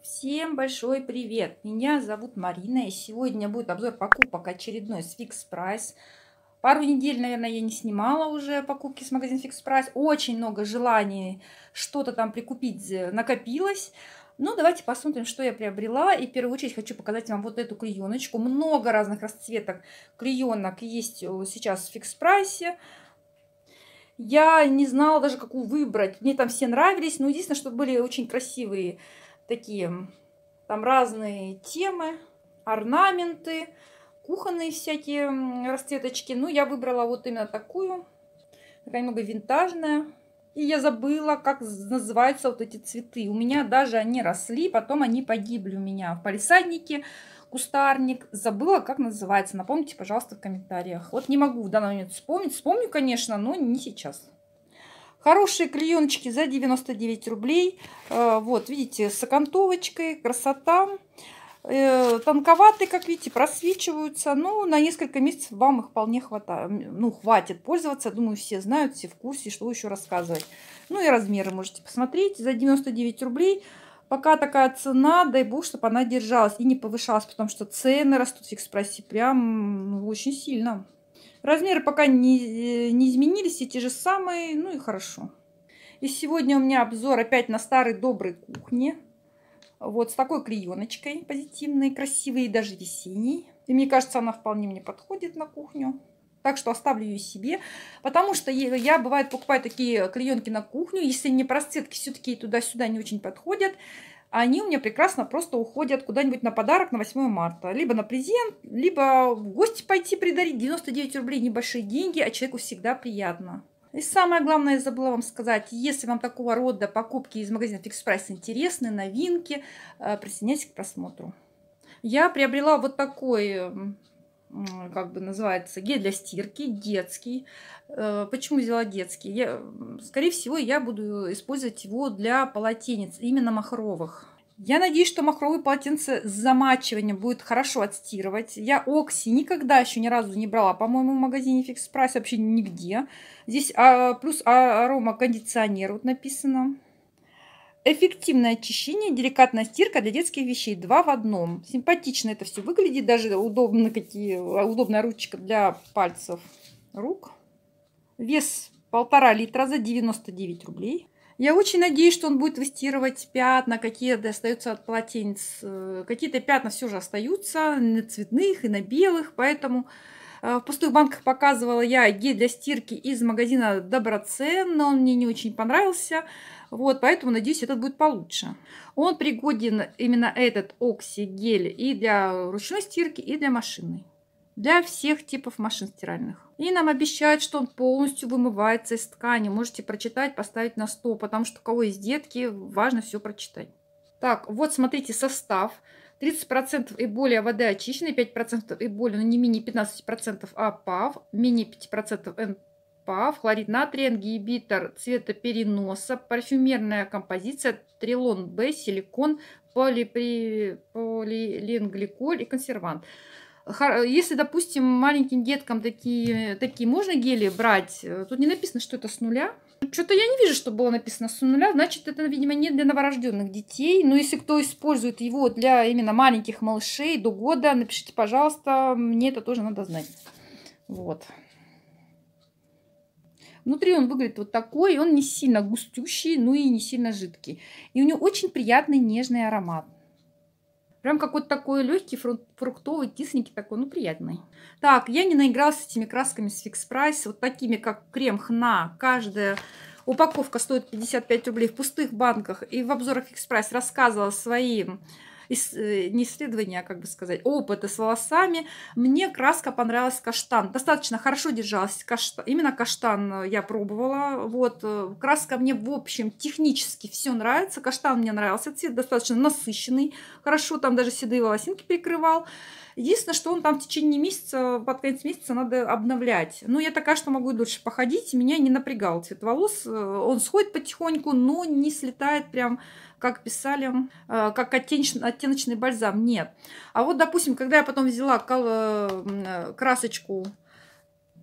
Всем большой привет! Меня зовут Марина, и сегодня будет обзор покупок очередной с Fix Price. Пару недель, наверное, я не снимала уже покупки с магазина Fix Price. Очень много желаний что-то там прикупить накопилось. Ну, давайте посмотрим, что я приобрела. И в первую очередь хочу показать вам вот эту клееночку. Много разных расцветок клеенок есть сейчас в Fix Price. Я не знала даже, какую выбрать. Мне там все нравились, но единственное, что были очень красивые такие, там разные темы, орнаменты, кухонные всякие расцветочки. Ну, я выбрала вот именно такую, такая немного винтажная. И я забыла, как называются вот эти цветы. У меня даже они росли, потом они погибли у меня в палисаднике. Кустарник. Забыла, как называется. Напомните, пожалуйста, в комментариях. Вот не могу в данный момент вспомнить. Вспомню, конечно, но не сейчас. Хорошие клееночки за 99 рублей. Вот, видите, с окантовочкой. Красота. Тонковатые, как видите, просвечиваются. Ну, на несколько месяцев вам их вполне хватает. Ну, хватит пользоваться. Думаю, все знают, все в курсе, что еще рассказывать. Ну, и размеры можете посмотреть. За 99 рублей. Пока такая цена, дай бог, чтобы она держалась и не повышалась, потому что цены растут в Fix Price прям очень сильно. Размеры пока не изменились, все те же самые, ну и хорошо. И сегодня у меня обзор опять на старой доброй кухне. Вот с такой клееночкой позитивной, красивой и даже весенней. И мне кажется, она вполне мне подходит на кухню. Так что оставлю ее себе, потому что я, бывает, покупаю такие клеенки на кухню. Если не расцветки все-таки туда-сюда не очень подходят, они у меня прекрасно просто уходят куда-нибудь на подарок на 8 марта. Либо на презент, либо в гости пойти придарить. 99 рублей небольшие деньги, а человеку всегда приятно. И самое главное, я забыла вам сказать, если вам такого рода покупки из магазина Fix Price интересны, новинки, присоединяйтесь к просмотру. Я приобрела вот такой, как бы называется, гель для стирки, детский. Почему взяла детский? Скорее всего, я буду использовать его для полотенец, именно махровых. Я надеюсь, что махровые полотенца с замачиванием будет хорошо отстирывать. Я Окси никогда еще ни разу не брала, по-моему, в магазине Fix Price, вообще нигде. Здесь плюс аромакондиционер вот написано. Эффективное очищение, деликатная стирка для детских вещей. 2 в 1. Симпатично это все выглядит. Даже удобная ручка для пальцев рук. Вес 1,5 литра за 99 рублей. Я очень надеюсь, что он будет выстирывать пятна, какие-то остаются от полотенец. Какие-то пятна все же остаются, на цветных и на белых. Поэтому в пустых банках показывала я гель для стирки из магазина Доброцен, но он мне не очень понравился. Вот, поэтому, надеюсь, этот будет получше. Он пригоден, именно этот окси-гель, и для ручной стирки, и для машинной. Для всех типов машин стиральных. И нам обещают, что он полностью вымывается из ткани. Можете прочитать, поставить на стол, потому что у кого есть детки, важно все прочитать. Так, вот смотрите состав. 30% и более воды очищенной, 5% и более, но не менее 15% АПАВ, менее 5% НПАВ, хлорид натрия, ингибитор цветопереноса, парфюмерная композиция, трилон Б, силикон, полиленгликоль и консервант. Если, допустим, маленьким деткам такие можно гели брать, тут не написано, что это с нуля. Что-то я не вижу, что было написано с нуля. Значит, это, видимо, не для новорожденных детей. Но если кто использует его для именно маленьких малышей до года, напишите, пожалуйста. Мне это тоже надо знать. Вот. Внутри он выглядит вот такой. Он не сильно густющий, ну и не сильно жидкий. И у него очень приятный нежный аромат. Прям какой-то такой легкий, фруктовый, кисленький такой, ну, приятный. Так, я не наигралась с этими красками с Fix Price. Вот такими, как крем Хна. Каждая упаковка стоит 55 рублей в пустых банках. И в обзорах Fix Price рассказывала свои не исследования, а как бы сказать, опыты с волосами. Мне краска понравилась каштан. Достаточно хорошо держалась каштан. Именно каштан я пробовала. Вот. Краска мне, в общем, технически все нравится. Каштан мне нравился. Цвет достаточно насыщенный. Хорошо там даже седые волосинки перекрывал. Единственное, что он там в течение месяца, под конец месяца надо обновлять. Ну, я такая, что могу дольше походить. Меня не напрягал цвет волос. Он сходит потихоньку, но не слетает прям, как писали, как оттеночный бальзам. Нет. А вот, допустим, когда я потом взяла красочку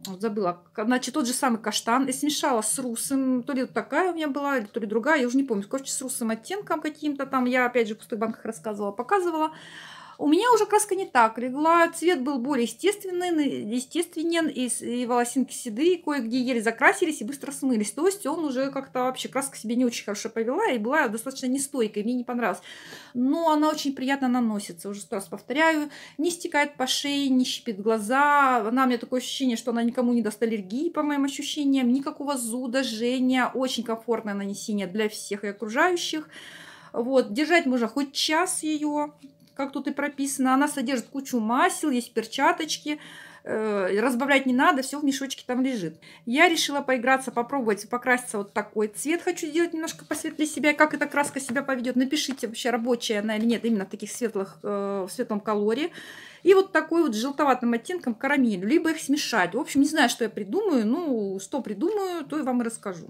Вот забыла. Значит, тот же самый каштан. И смешала с русым. То ли вот такая у меня была, то ли другая. Я уже не помню. Короче, с русым оттенком каким-то там. Я опять же в пустых банках рассказывала, показывала. У меня уже краска не так легла. Цвет был более естественен. И волосинки седые кое-где еле закрасились и быстро смылись. То есть он уже как-то вообще краска себе не очень хорошо повела. И была достаточно нестойкой. Мне не понравилось. Но она очень приятно наносится. Уже 100 раз повторяю. Не стекает по шее, не щипит глаза. Она, у меня такое ощущение, что она никому не даст аллергии, по моим ощущениям. Никакого зуда, жжения. Очень комфортное нанесение для всех и окружающих. Вот. Держать можно хоть час ее, как тут и прописано. Она содержит кучу масел, есть перчаточки. Разбавлять не надо, все в мешочке там лежит. Я решила поиграться, попробовать покраситься вот такой цвет. Хочу сделать немножко посветлее себя. Как эта краска себя поведет, напишите, вообще рабочая она или нет, именно в таких светлых, в светлом колоре. И вот такой вот желтоватым оттенком карамелью. Либо их смешать. В общем, не знаю, что я придумаю. Ну, что придумаю, то и вам и расскажу.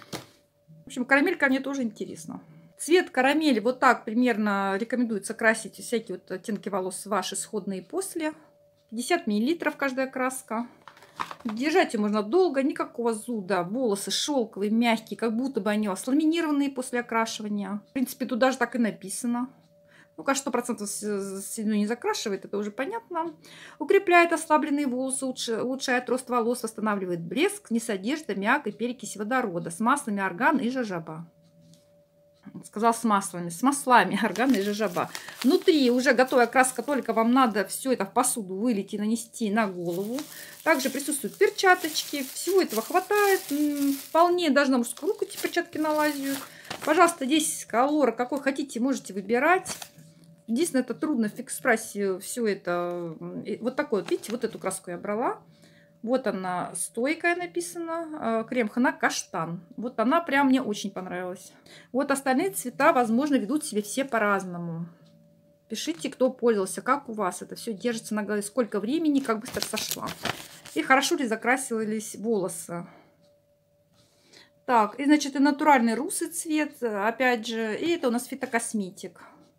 В общем, карамелька мне тоже интересна. Цвет карамели вот так примерно рекомендуется красить всякие вот оттенки волос ваши сходные после. 50 мл каждая краска. Держать ее можно долго, никакого зуда. Волосы шелковые, мягкие, как будто бы они у вас ламинированные после окрашивания. В принципе, тут даже так и написано. Ну, конечно, 100% седину не закрашивает, это уже понятно. Укрепляет ослабленные волосы, улучшает рост волос, восстанавливает блеск, не содержит аммиак и перекиси водорода с маслами арган и жожоба. Сказал с маслами аргана и жожоба. Внутри уже готовая краска, только вам надо все это в посуду вылить и нанести на голову. Также присутствуют перчаточки. Всего этого хватает. Вполне даже на мужскую руку эти перчатки налазят. Пожалуйста, здесь колор какой хотите, можете выбирать. Единственное, это трудно в фикс-прайсе все это. Вот такой вот, видите, вот эту краску я брала. Вот она стойкая написана, крем хана каштан. Вот она прям мне очень понравилась. Вот остальные цвета, возможно, ведут себя все по-разному. Пишите, кто пользовался, как у вас это все держится на голове, сколько времени, как быстро сошла. И хорошо ли закрасились волосы. Так, и значит, и натуральный русый цвет, опять же, и это у нас фитокосметик.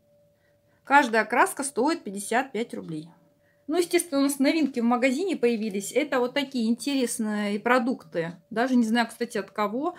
Каждая краска стоит 55 рублей. Ну, естественно, у нас новинки в магазине появились. Это вот такие интересные продукты. Даже не знаю, кстати, от кого.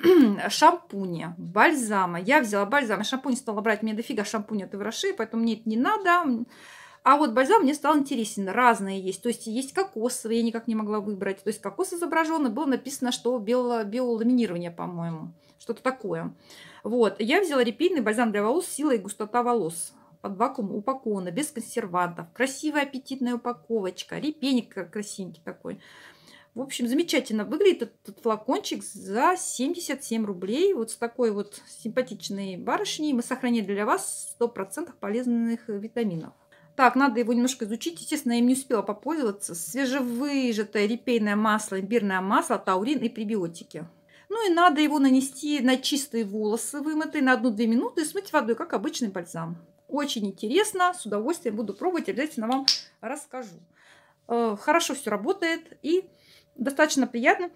Шампуни, бальзамы. Я взяла бальзам. Шампунь стала брать. Мне дофига шампунь от Ивраши, поэтому мне это не надо. А вот бальзам мне стал интересен. Разные есть. То есть есть кокосовый, я никак не могла выбрать. То есть кокос изображен, и было написано, что биоламинирование, по-моему. Что-то такое. Вот. Я взяла репейный бальзам для волос «Сила и густота волос». Под вакуум упакована, без консервантов. Красивая аппетитная упаковочка. Репейник красивенький такой. В общем, замечательно выглядит этот флакончик за 77 рублей. Вот с такой вот симпатичной барышней мы сохранили для вас 100% полезных витаминов. Так, надо его немножко изучить. Естественно, я им не успела попользоваться. Свежевыжатое репейное масло, имбирное масло, таурин и пребиотики. Ну и надо его нанести на чистые волосы вымытые на 1-2 минуты и смыть водой, как обычный бальзам. Очень интересно, с удовольствием буду пробовать, обязательно вам расскажу. Хорошо все работает и достаточно приятно.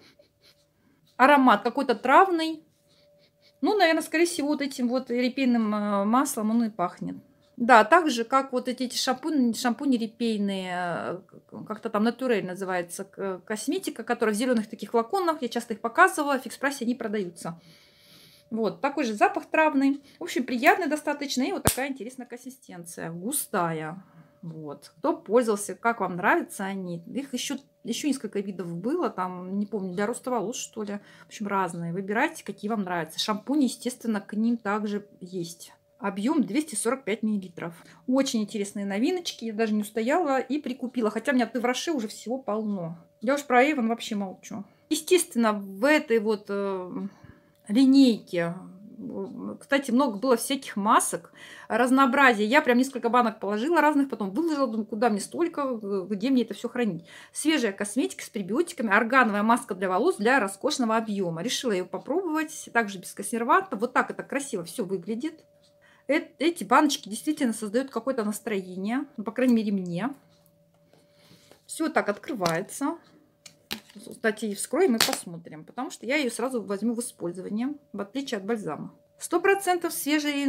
Аромат какой-то травный. Ну, наверное, скорее всего, вот этим вот репейным маслом он и пахнет. Да, так же, как вот эти шампуни репейные, как-то там натурель называется, косметика, которая в зеленых таких флаконах, я часто их показывала, в фикс-прайсе они продаются. Вот, такой же запах травный. В общем, приятный достаточно. И вот такая интересная консистенция. Густая. Вот. Кто пользовался, как вам нравятся они. Их еще несколько видов было. Там, не помню, для роста волос, что ли. В общем, разные. Выбирайте, какие вам нравятся. Шампунь, естественно, к ним также есть. Объем 245 мл. Очень интересные новиночки. Я даже не устояла и прикупила. Хотя у меня от Ивраши уже всего полно. Я уж про Эйвон вообще молчу. Естественно, в этой вот линейки, кстати, много было всяких масок, разнообразие. Я прям несколько банок положила разных, потом выложила, думаю, куда мне столько, где мне это все хранить. Свежая косметика с пребиотиками, органовая маска для волос для роскошного объема. Решила ее попробовать, также без консервантов. Вот так это красиво все выглядит. Эти баночки действительно создают какое-то настроение, ну, по крайней мере, мне. Все так открывается. Кстати, вскроем и посмотрим, потому что я ее сразу возьму в использование, в отличие от бальзама. 100% свежие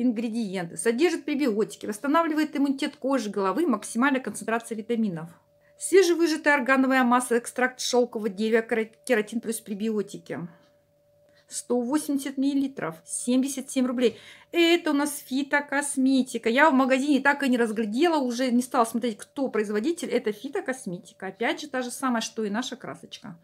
ингредиенты, содержит пребиотики, восстанавливает иммунитет кожи, головы, максимальная концентрация витаминов. Свежевыжатая органовая масса, экстракт шелкового дерева, кератин плюс пребиотики. 180 миллилитров, 77 рублей. Это у нас фитокосметика. Я в магазине так и не разглядела, уже не стала смотреть, кто производитель. Это фитокосметика. Опять же, та же самая, что и наша красочка.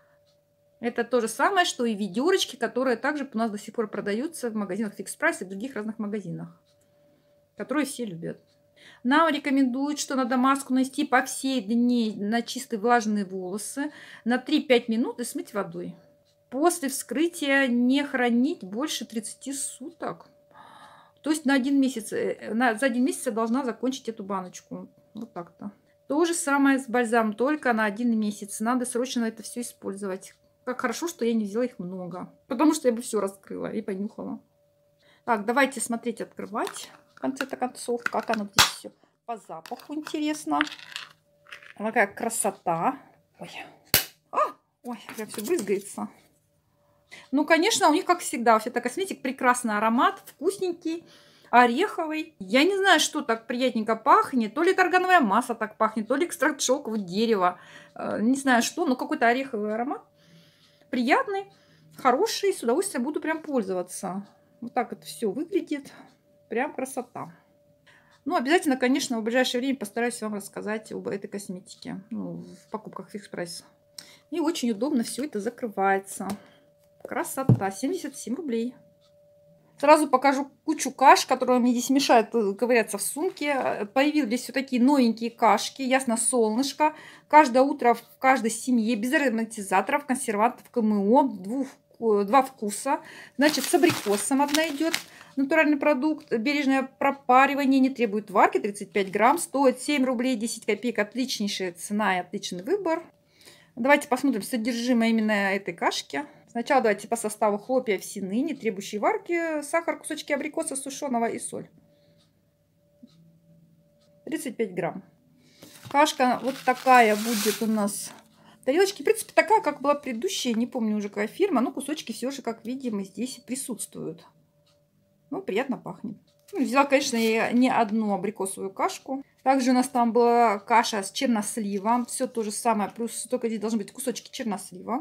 Это то же самое, что и ведерочки, которые также у нас до сих пор продаются в магазинах Fix Price и в других разных магазинах, которые все любят. Нам рекомендуют, что надо маску нанести по всей длине на чистые влажные волосы на 3-5 минут и смыть водой. После вскрытия не хранить больше 30 суток. То есть за 1 месяц я должна закончить эту баночку. Вот так-то. То же самое с бальзамом, только на 1 месяц. Надо срочно это все использовать. Как хорошо, что я не взяла их много. Потому что я бы все раскрыла и понюхала. Так, давайте смотреть, открывать. В конце-то концов, как оно здесь все. По запаху интересно. Какая красота. Ой, ой, прям все брызгается. Ну, конечно, у них, как всегда, у фитокосметик прекрасный аромат, вкусненький, ореховый. Я не знаю, что так приятненько пахнет. То ли это органовая масса так пахнет, то ли экстракт шелкового дерева. Не знаю что, но какой-то ореховый аромат. Приятный, хороший, с удовольствием буду прям пользоваться. Вот так это все выглядит. Прям красота. Ну, обязательно, конечно, в ближайшее время постараюсь вам рассказать об этой косметике. Ну, в покупках Fix Price. И очень удобно все это закрывается. Красота. 77 рублей. Сразу покажу кучу каш, которые мне здесь мешают ковыряться в сумке. Появились вот такие новенькие кашки. Ясно, солнышко. Каждое утро в каждой семье без ароматизаторов, консервантов, КМО. Два вкуса. Значит, с абрикосом одна идет. Натуральный продукт. Бережное пропаривание. Не требует варки. 35 грамм. Стоит 7 рублей 10 копеек. Отличнейшая цена и отличный выбор. Давайте посмотрим содержимое именно этой кашки. Сначала давайте по составу: хлопья овсяные, не требующие варки, сахар, кусочки абрикоса сушеного и соль. 35 грамм. Кашка вот такая будет у нас. Тарелочки, в принципе, такая, как была предыдущая. Не помню уже, какая фирма. Но кусочки все же, как видим, здесь присутствуют. Ну, приятно пахнет. Взяла, конечно, я не одну абрикосовую кашку. Также у нас там была каша с черносливом. Все то же самое, плюс только здесь должны быть кусочки чернослива.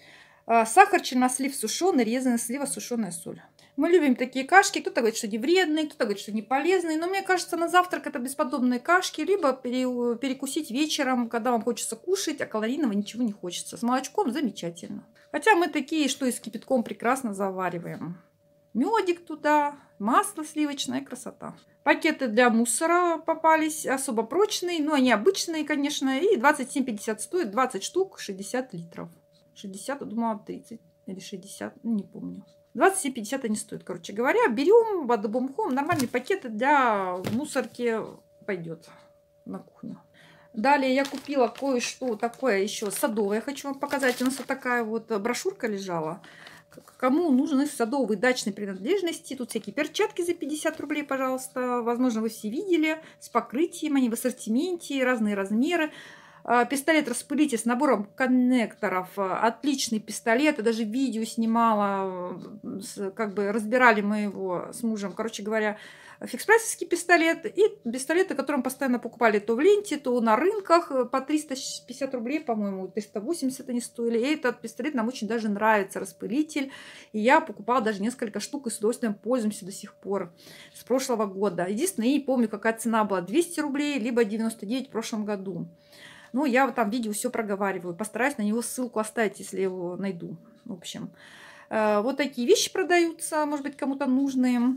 Сахар, чернослив сушеный, резаная слива, сушеная соль. Мы любим такие кашки. Кто-то говорит, что они вредные, кто-то говорит, что они полезные. Но мне кажется, на завтрак это бесподобные кашки. Либо перекусить вечером, когда вам хочется кушать, а калорийного ничего не хочется. С молочком замечательно. Хотя мы такие, что и с кипятком прекрасно завариваем. Медик туда, масло сливочное, красота. Пакеты для мусора попались, особо прочные, но они обычные, конечно. И 27,50 стоит, 20 штук, 60 литров. 60, я думала, 30 или 60, не помню. 27,50 они стоят, короче говоря. Берем бадабум-хом, нормальные пакеты для мусорки пойдет на кухню. Далее я купила кое-что такое еще садовое. Хочу вам показать. У нас вот такая вот брошюрка лежала. Кому нужны садовые дачные принадлежности. Тут всякие перчатки за 50 рублей, пожалуйста. Возможно, вы все видели. С покрытием, они в ассортименте, разные размеры. Пистолет-распылитель с набором коннекторов. Отличный пистолет. Я даже видео снимала. Как бы разбирали мы его с мужем. Короче говоря, фикс-прайсовский пистолет. И пистолеты, которые мы постоянно покупали то в ленте, то на рынках. По 350 рублей, по-моему, 380 они стоили. И этот пистолет нам очень даже нравится. Распылитель. И я покупала даже несколько штук и с удовольствием пользуемся до сих пор. С прошлого года. Единственное, я не помню, какая цена была. 200 рублей, либо 99 в прошлом году. Ну, я вот там видео все проговариваю. Постараюсь на него ссылку оставить, если его найду. В общем, вот такие вещи продаются. Может быть, кому-то нужные.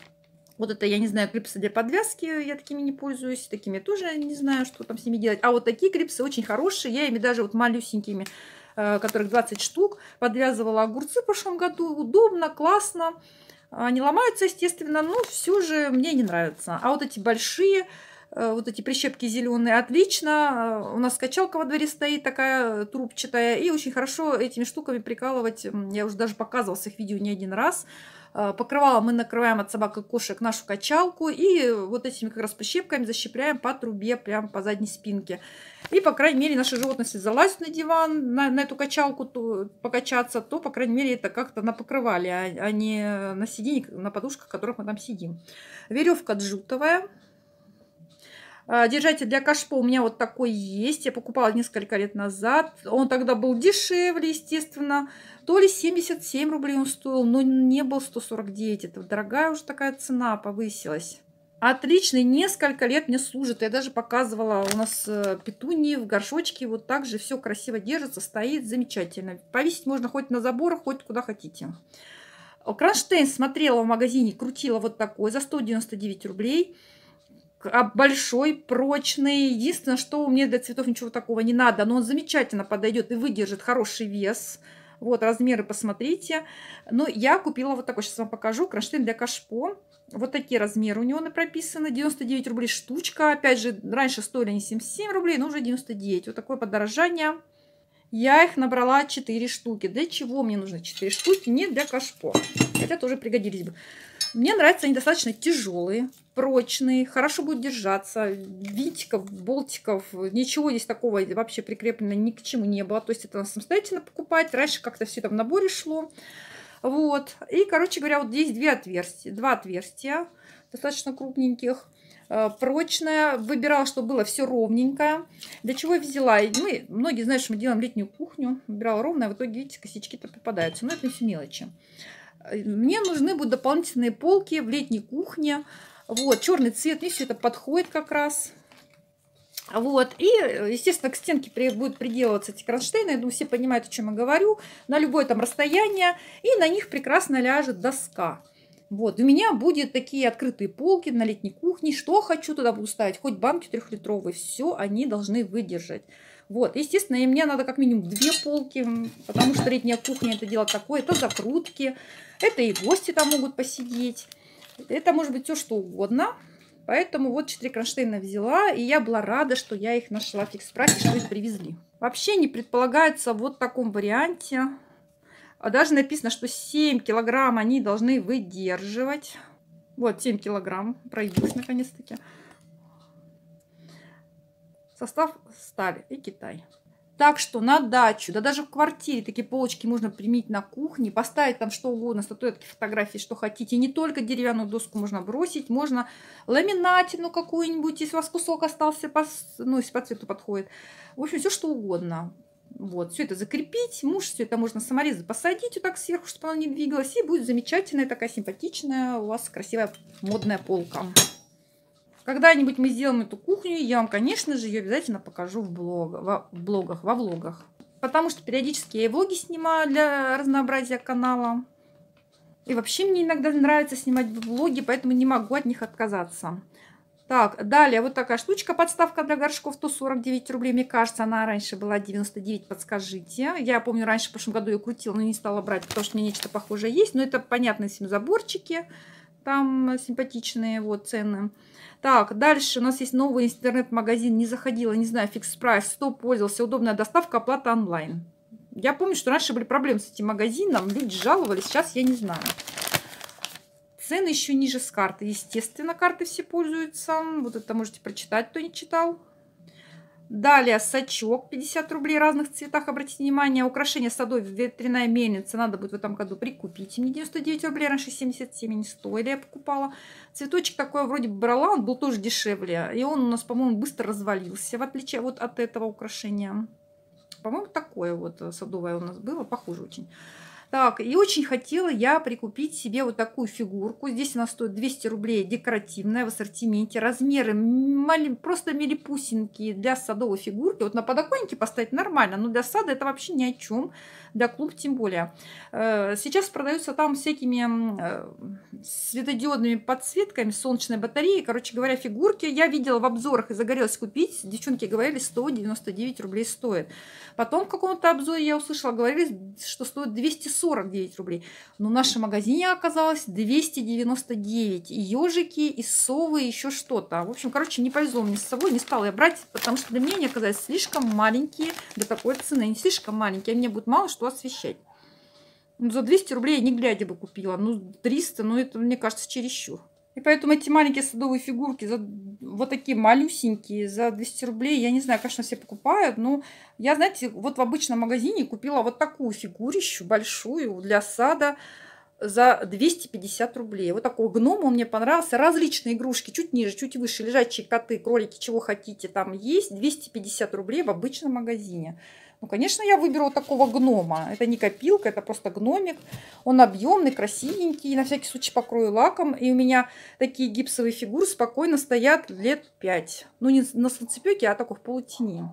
Вот это, я не знаю, клипсы для подвязки. Я такими не пользуюсь. Такими я тоже не знаю, что там с ними делать. А вот такие клипсы очень хорошие. Я ими даже вот малюсенькими, которых 20 штук, подвязывала огурцы в прошлом году. Удобно, классно. Они ломаются, естественно, но все же мне не нравятся. А вот эти большие... Вот эти прищепки зеленые, отлично. У нас качалка во дворе стоит такая трубчатая. И очень хорошо этими штуками прикалывать. Я уже даже показывала в их видео не один раз. Покрывало мы накрываем от собак и кошек нашу качалку. И вот этими как раз прищепками защипляем по трубе, прямо по задней спинке. И, по крайней мере, наши животные, если залазят на диван, на эту качалку то, покачаться, то, по крайней мере, это как-то на покрывале, а не на сиденье, на подушках, в которых мы там сидим. Веревка джутовая. Держатель для кашпо у меня вот такой есть. Я покупала несколько лет назад. Он тогда был дешевле, естественно. То ли 77 рублей он стоил, но не был 149. Это дорогая уже такая цена повысилась. Отличный, несколько лет мне служит. Я даже показывала у нас петунии в горшочке. Вот так же все красиво держится, стоит замечательно. Повесить можно хоть на забор, хоть куда хотите. Кронштейн смотрела в магазине, крутила вот такой за 199 рублей. Большой, прочный. Единственное, что мне для цветов ничего такого не надо. Но он замечательно подойдет и выдержит хороший вес. Вот, размеры посмотрите. Но я купила вот такой. Сейчас вам покажу. Кронштейн для кашпо. Вот такие размеры у него прописаны. 99 рублей штучка. Опять же, раньше стоили они 77 рублей, но уже 99. Вот такое подорожание. Я их набрала 4 штуки. Для чего мне нужно 4 штуки? Не для кашпо. Хотя тоже пригодились бы. Мне нравятся они достаточно тяжелые, прочные, хорошо будут держаться. Винтиков, болтиков, ничего здесь такого вообще прикреплено ни к чему не было. То есть это самостоятельно покупать. Раньше как-то все это в наборе шло. Вот. И, короче говоря, вот здесь два отверстия, достаточно крупненьких. Прочная. Выбирала, чтобы было все ровненькое. Для чего я взяла? Мы, многие знают, что мы делаем летнюю кухню. Выбирала ровное, в итоге, видите, косячки-то попадаются. Но это все мелочи. Мне нужны будут дополнительные полки в летней кухне. Вот, черный цвет, мне все это подходит как раз. Вот, и, естественно, к стенке будут приделываться эти кронштейны. Я думаю, все понимают, о чем я говорю. На любое там расстояние. И на них прекрасно ляжет доска. Вот, у меня будут такие открытые полки на летней кухне. Что хочу, туда буду ставить. Хоть банки 3-литровые. Все они должны выдержать. Вот, естественно, и мне надо как минимум 2 полки, потому что летняя кухня это дело такое. Это закрутки, это и гости там могут посидеть. Это может быть все что угодно. Поэтому вот 4 кронштейна взяла, и я была рада, что я их нашла в фикс-прайсе, что их привезли. Вообще не предполагается вот в таком варианте. А даже написано, что 7 килограмм они должны выдерживать. Вот 7 килограмм, пройдусь наконец-таки. Состав сталь и Китай. Так что на дачу, да даже в квартире такие полочки можно применить на кухне, поставить там что угодно, статуэтки, фотографии, что хотите. Не только деревянную доску можно бросить, можно ламинатину какую-нибудь, если у вас кусок остался, ну, если по цвету подходит. В общем, все что угодно. Вот, все это закрепить, муж все это можно саморезы посадить вот так сверху, чтобы оно не двигалось, и будет замечательная, такая симпатичная у вас красивая модная полка. Когда-нибудь мы сделаем эту кухню, и я вам, конечно же, ее обязательно покажу во влогах. Потому что периодически я и влоги снимаю для разнообразия канала. И вообще мне иногда нравится снимать влоги, поэтому не могу от них отказаться. Так, далее вот такая штучка, подставка для горшков, 149 рублей. Мне кажется, она раньше была 99, подскажите. Я помню, раньше в прошлом году ее крутила, но не стала брать, потому что мне нечто похожее есть. Но это понятно, если заборчики. Там симпатичные вот цены. Так, дальше у нас есть новый интернет-магазин. Не заходила, не знаю, фикс прайс. Кто пользовался? Удобная доставка, оплата онлайн. Я помню, что раньше были проблемы с этим магазином. Люди жаловались, сейчас я не знаю. Цены еще ниже с карты. Естественно, карты все пользуются. Вот это можете прочитать, кто не читал. Далее сачок 50 рублей в разных цветах. Обратите внимание, украшение садовой, ветряная мельница. Надо будет в этом году прикупить. Мне 99 рублей, раньше 77 не стоили, я покупала. Цветочек такой вроде бы брала, он был тоже дешевле. И он у нас, по-моему, быстро развалился, в отличие вот от этого украшения. По-моему, такое вот садовое у нас было, похоже очень. Так, и очень хотела я прикупить себе вот такую фигурку. Здесь она стоит 200 рублей, декоративная, в ассортименте. Размеры просто милипусенькие для садовой фигурки. Вот на подоконнике поставить нормально, но для сада это вообще ни о чем. Для клуба тем более. Сейчас продаются там всякими светодиодными подсветками, солнечной батареей. Короче говоря, фигурки я видела в обзорах и загорелась купить. Девчонки говорили, 199 рублей стоит. Потом в каком-то обзоре я услышала, говорили, что стоит 249 рублей. Но в нашем магазине оказалось 299. И ежики, и совы, и еще что-то. В общем, короче, не повезло мне с собой. Не стала я брать, потому что для меня они оказались слишком маленькие до такой цены. Они слишком маленькие, а мне будет мало что освещать. Ну, за 200 рублей я не глядя бы купила. Ну, 300, ну это, мне кажется, чересчур. И поэтому эти маленькие садовые фигурки, вот такие малюсенькие, за 200 рублей, я не знаю, конечно, все покупают, но я, знаете, вот в обычном магазине купила вот такую фигурищу большую для сада. за 250 рублей. Вот такой гном, он мне понравился. Различные игрушки, чуть ниже, чуть выше, лежачие коты, кролики, чего хотите, там есть. 250 рублей в обычном магазине. Ну, конечно, я выберу вот такого гнома. Это не копилка, это просто гномик. Он объемный, красивенький. На всякий случай покрою лаком. И у меня такие гипсовые фигуры спокойно стоят лет 5. Ну, не на солнцепёке, а только в полутени.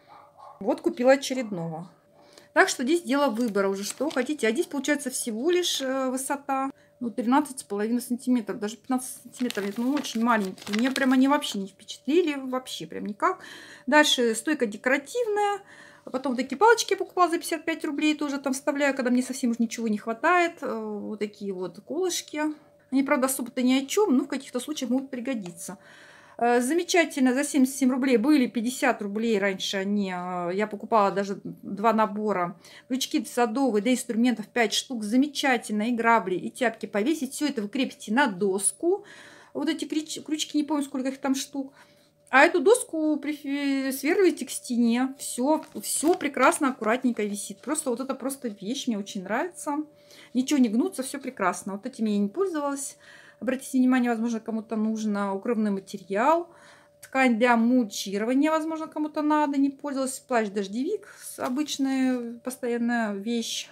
Вот купила очередного. Так что здесь дело выбора уже, что хотите. А здесь получается всего лишь высота, ну, 13,5 сантиметров, даже 15 сантиметров. Ну, очень маленькие. Мне прям они вообще не впечатлили, вообще прям никак. Дальше стойка декоративная. Потом вот такие палочки я покупала за 55 рублей, тоже там вставляю, когда мне совсем уж ничего не хватает. Вот такие вот колышки. Они, правда, особо-то ни о чем, но в каких-то случаях могут пригодиться. Замечательно, за 77 рублей были 50 рублей раньше они. Я покупала даже 2 набора. Крючки садовые, для инструментов 5 штук. Замечательно. И грабли, и тяпки повесить. Все это вы крепите на доску. Вот эти крючки, не помню, сколько их там штук. А эту доску сверливаете к стене. Все прекрасно, аккуратненько висит. Просто вот это просто вещь, мне очень нравится. Ничего не гнутся, все прекрасно. Вот этими я не пользовалась. Обратите внимание, возможно, кому-то нужно укрывной материал. Ткань для мульчирования, возможно, кому-то надо. Не пользовалась. Плащ-дождевик. Обычная постоянная вещь.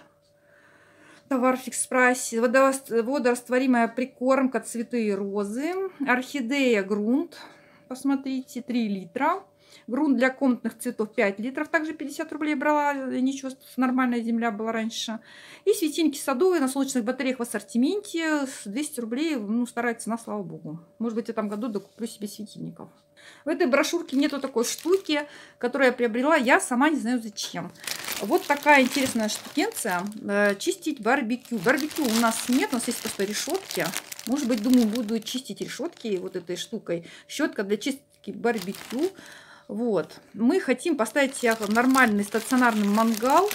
Товар в фикс-прайсе. Водорастворимая прикормка цветы розы. Орхидея грунт. Посмотрите, 3 литра. Грунт для комнатных цветов 5 литров. Также 50 рублей брала. Ничего, нормальная земля была раньше. И светильники садовые на солнечных батареях в ассортименте. 200 рублей. Ну, старается цена, слава богу. Может быть, в этом году докуплю себе светильников. В этой брошюрке нету такой штуки, которую я приобрела. Я сама не знаю зачем. Вот такая интересная штукенция. Чистить барбекю. Барбекю у нас нет. У нас есть просто решетки. Может быть, думаю, буду чистить решетки вот этой штукой. Щетка для чистки барбекю. Вот. Мы хотим поставить себе нормальный стационарный мангал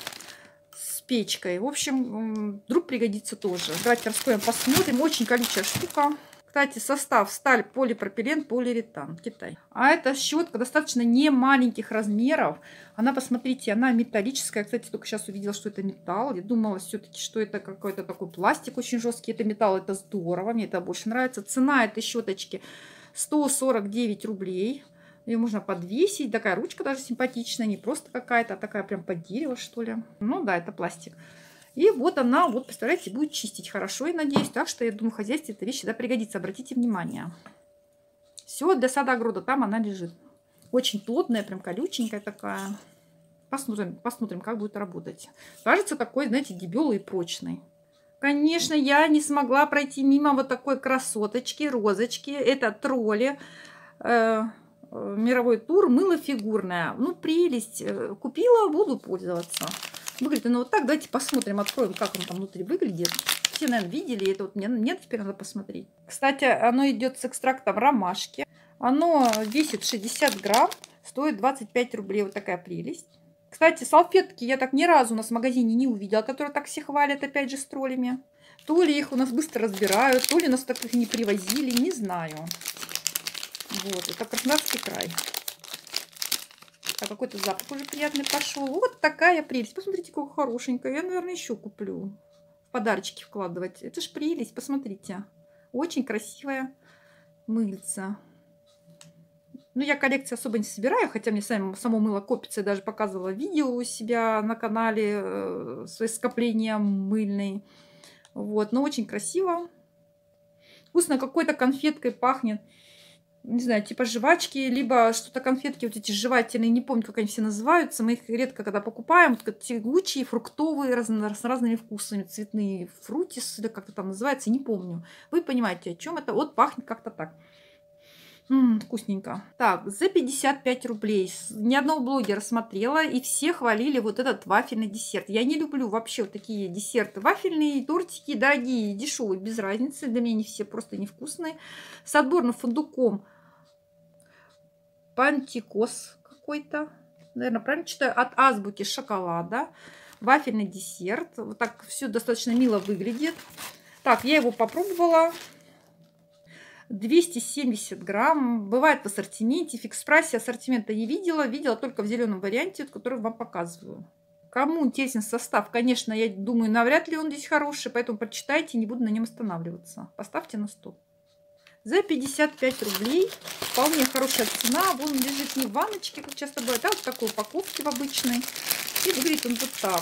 с печкой. В общем, вдруг пригодится тоже. Давайте раскроем, посмотрим. Очень колючая штука. Кстати, состав: сталь, полипропилен, полиуретан. Китай. А эта щетка достаточно не маленьких размеров. Она, посмотрите, она металлическая. Кстати, только сейчас увидела, что это металл. Я думала все-таки, что это какой-то такой пластик очень жесткий. Это металл, это здорово. Мне это больше нравится. Цена этой щеточки 149 рублей. Ее можно подвесить. Такая ручка даже симпатичная. Не просто какая-то, а такая прям под дерево, что ли. Ну да, это пластик. И вот она, вот, представляете, будет чистить хорошо, я надеюсь. Так что, я думаю, в хозяйстве эта вещь всегда пригодится. Обратите внимание. Все для сада огорода. Там она лежит. Очень плотная, прям колюченькая такая. Посмотрим, как будет работать. Кажется, такой, знаете, дебелый и прочный. Конечно, я не смогла пройти мимо вот такой красоточки, розочки. Это тролли. Мировой тур, мыло фигурное. Ну, прелесть. Купила, буду пользоваться. Выглядит оно вот так. Давайте посмотрим, откроем, как он там внутри выглядит. Все, наверное, видели. Это вот мне нет, теперь надо посмотреть. Кстати, оно идет с экстрактом ромашки. Оно весит 60 грамм, стоит 25 рублей. Вот такая прелесть. Кстати, салфетки я так ни разу у нас в магазине не увидела, которые так все хвалят, опять же, с троллями. То ли их у нас быстро разбирают, то ли нас так их не привозили, не знаю. Вот, это Краснодарский край. А какой-то запах уже приятный пошел. Вот такая прелесть. Посмотрите, какая хорошенькая. Я, наверное, еще куплю. В подарочки вкладывать. Это ж прелесть, посмотрите. Очень красивая мыльца. Ну, я коллекции особо не собираю, хотя мне само мыло копится. Я даже показывала видео у себя на канале, свои скопления мыльные. Вот, но очень красиво. Вкусно, какой-то конфеткой пахнет. Не знаю, типа жвачки, либо что-то конфетки вот эти жевательные, не помню, как они все называются. Мы их редко когда покупаем. Вот тягучие, фруктовые, с разными вкусами. Цветные фрутис, или как это там называется, не помню. Вы понимаете, о чем это? Вот пахнет как-то так. Вкусненько. Так, за 55 рублей. Ни одного блогера смотрела, и все хвалили вот этот вафельный десерт. Я не люблю вообще вот такие десерты. Вафельные, тортики, дорогие, дешевые, без разницы. Для меня они все просто невкусные. С отборным фундуком. Пантикос какой-то. Наверное, правильно читаю. От азбуки шоколада. Вафельный десерт. Вот так все достаточно мило выглядит. Так, я его попробовала. 270 грамм. Бывает в ассортименте. В фикс-прайсе ассортимента не видела. Видела только в зеленом варианте, который вам показываю. Кому интересен состав, конечно, я думаю, навряд ли он здесь хороший, поэтому прочитайте, не буду на нем останавливаться. Поставьте на стол. За 55 рублей вполне хорошая цена. Вон лежит не в ванночке, как часто бывает, а вот в такой упаковке в обычной. И выглядит он вот так.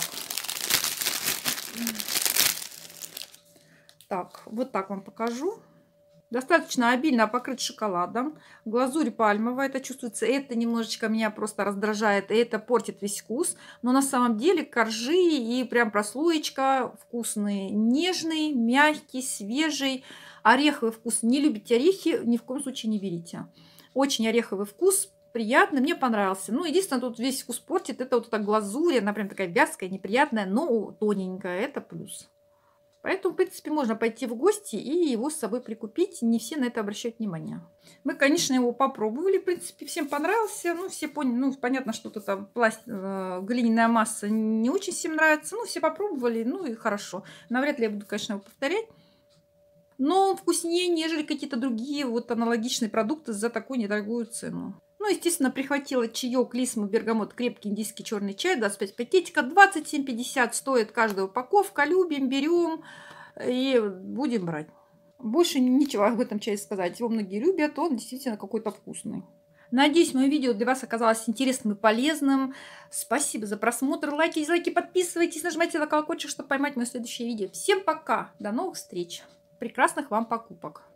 Так, вот так вам покажу. Достаточно обильно покрыт шоколадом. Глазурь пальмовая, это чувствуется. Это немножечко меня просто раздражает, и это портит весь вкус. Но на самом деле коржи и прям прослоечка вкусные. Нежный, мягкий, свежий. Ореховый вкус. Не любите орехи, ни в коем случае не берите. Очень ореховый вкус. Приятный, мне понравился. Ну, единственное, тут весь вкус портит. Это вот эта глазурь, она прям такая вязкая, неприятная, но тоненькая. Это плюс. Поэтому, в принципе, можно пойти в гости и его с собой прикупить. Не все на это обращают внимание. Мы, конечно, его попробовали. В принципе, всем понравился. Ну, все поняли. Ну, понятно, что тут глиняная масса не очень всем нравится. Ну, все попробовали. Ну, и хорошо. Навряд ли я буду, конечно, его повторять. Но он вкуснее, нежели какие-то другие вот аналогичные продукты за такую недорогую цену. Ну, естественно, прихватила чаек Лисма Бергамот, крепкий индийский черный чай, 25 пакетиков, 27,50 стоит каждая упаковка. Любим, берем и будем брать. Больше ничего об этом чае сказать. Его многие любят, он действительно какой-то вкусный. Надеюсь, мое видео для вас оказалось интересным и полезным. Спасибо за просмотр. Лайки, дизлайки, подписывайтесь, нажимайте на колокольчик, чтобы поймать мое следующее видео. Всем пока, до новых встреч. Прекрасных вам покупок.